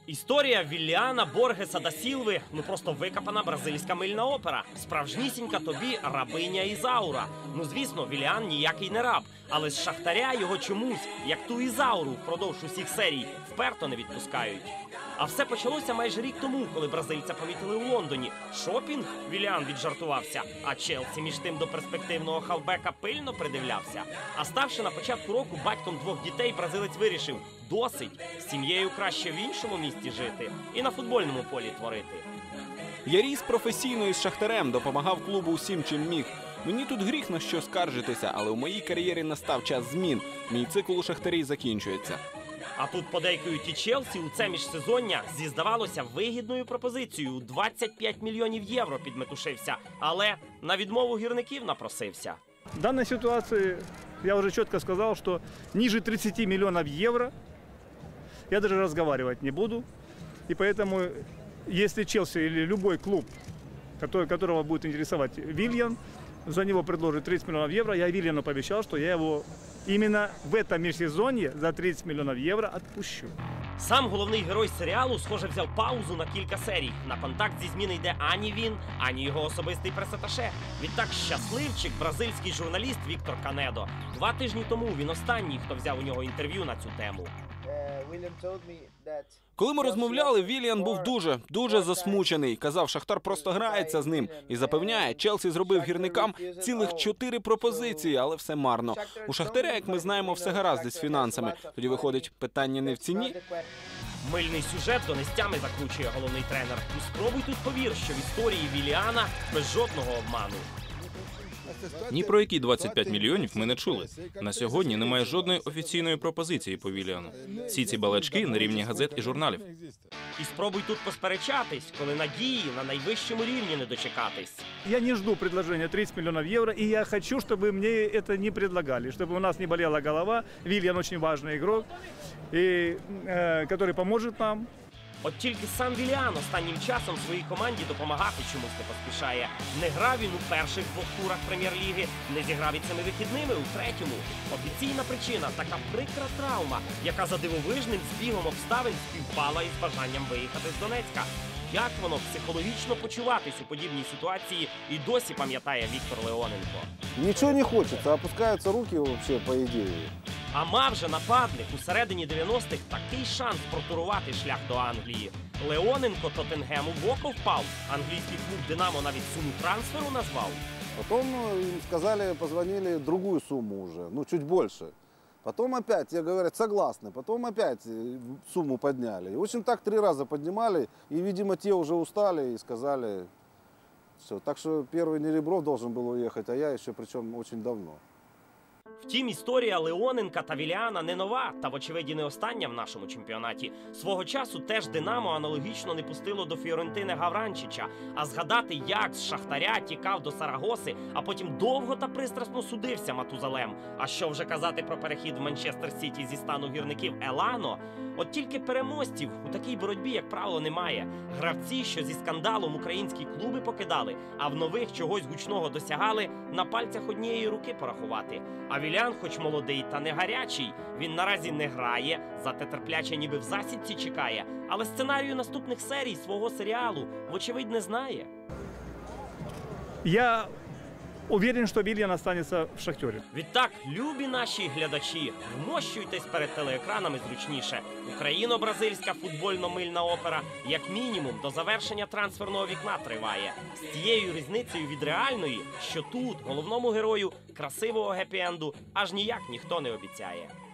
Історія Вілліана Боргеса да Сілви – ну просто викопана бразильська мильна опера. Справжнісінька тобі рабиня Ізаура. Ну звісно, Вілліан ніякий не раб, але з Шахтаря його чомусь, як ту Ізауру впродовж усіх серій, вперто не відпускають. А все почалося майже рік тому, коли бразильця помітили у Лондоні. Шопінг? Вілліан віджартувався, а Челсі між тим до перспективного хавбека пильно придивлявся. А ставши на початку року батьком 2 дітей, бразилець вирішив – досить, з сім'єю краще в іншому місті жити і на футбольному полі творити. Я ріс професійно із Шахтарем, допомагав клубу усім, чим міг. Мені тут гріх на що скаржитися, але у моїй кар'єрі настав час змін. Мій цикл у Шахтарі закінчується. А тут подейкують і Челсі у це міжсезоння зі, здавалося, вигідною пропозицією – 25 мільйонів євро підметушився, але на відмову гірників напросився. В данной ситуации я уже четко сказал, что ниже 30 миллионов евро я даже разговаривать не буду. И поэтому, если Челси или любой клуб, которого будет интересовать Вильян, за него предложит 30 миллионов евро, я Вильяну пообещал, что я его именно в этом межсезонье за 30 миллионов евро отпущу. Сам головний герой серіалу, схоже, взяв паузу на кілька серій. На контакт зі ЗМІ не йде ані він, ані його особистий прес-аташе. Відтак щасливчик, бразильський журналіст Віктор Канедо. 2 тижні тому він останній, хто взяв у нього інтерв'ю на цю тему. Коли ми розмовляли, Вілліан був дуже засмучений. Казав, Шахтар просто грається з ним. І запевняє, Челсі зробив гірникам цілих 4 пропозиції, але все марно. У Шахтаря, як ми знаємо, все гаразд із фінансами. Тоді виходить, питання не в ціні? Мильний сюжет донестями закручує головний тренер. І спробуй тут повір, що в історії Вілліана без жодного обману. Ні про які 25 мільйонів ми не чули. На сьогодні немає жодної офіційної пропозиції по Вілліану. Всі ці балачки на рівні газет і журналів. І спробуй тут посперечатись, коли надії на найвищому рівні не дочекатись. Я не жду предложения 30 миллионов евро, и я хочу, чтобы мне это не предлагали, чтобы у нас не болела голова. Вильян очень важный игрок, который поможет нам. От тільки сам Вілліан останнім часом своїй команді допомагати чомусь не поспішає. Не грав він у перших 2 турах прем'єр-ліги, не зіграв і цими вихідними у 3-му. Офіційна причина – така прикра травма, яка за дивовижним збігом обставин співпала із бажанням виїхати з Донецька. Як воно психологічно почуватись у подібній ситуації, і досі пам'ятає Віктор Леоненко. Ничего не хочется, опускаются руки вообще, по идее. А мав же нападник у середині 90-х такий шанс протурувати шлях до Англії. Леоненко Тоттенгему в око впав. Англійський клуб «Динамо» навіть суму трансферу назвав. Потом им сказали, позвонили другую сумму уже, ну чуть больше. Потом опять, те говорят, согласны. Потом опять сумму подняли. И, в общем, так 3 раза поднимали. И, видимо, те уже устали и сказали, все. Так что первый не Ребров должен был уехать, а я еще, причем очень давно. Втім, історія Леоненка та Вілліана не нова, та, вочевиді, не остання в нашому чемпіонаті. Свого часу теж «Динамо» аналогічно не пустило до Фіорентини Гавранчича. А згадати, як з Шахтаря тікав до Сарагоси, а потім довго та пристрасно судився Матузалем. А що вже казати про перехід в Манчестер Сіті зі стану гірників Елано? От тільки переможців у такій боротьбі, як правило, немає. Гравці, що зі скандалом українські клуби покидали, а в нових чогось гучного досягали, на пальцях однієї руки порахувати. А Вілліан, хоч молодий та не гарячий, він наразі не грає, зате терпляче ніби в засідці чекає, але сценарію наступних серій свого серіалу, вочевидь, не знає. Я уверен, что Вильян останется в «Шахтере». Відтак, любі наші глядачі, вмощуйтесь перед телеекранами зручніше. Україно-бразильська футбольно-мильна опера, як мінімум, до завершення трансферного вікна триває. З тією різницею від реальної, що тут головному герою красивого гепі-енду аж ніяк ніхто не обіцяє.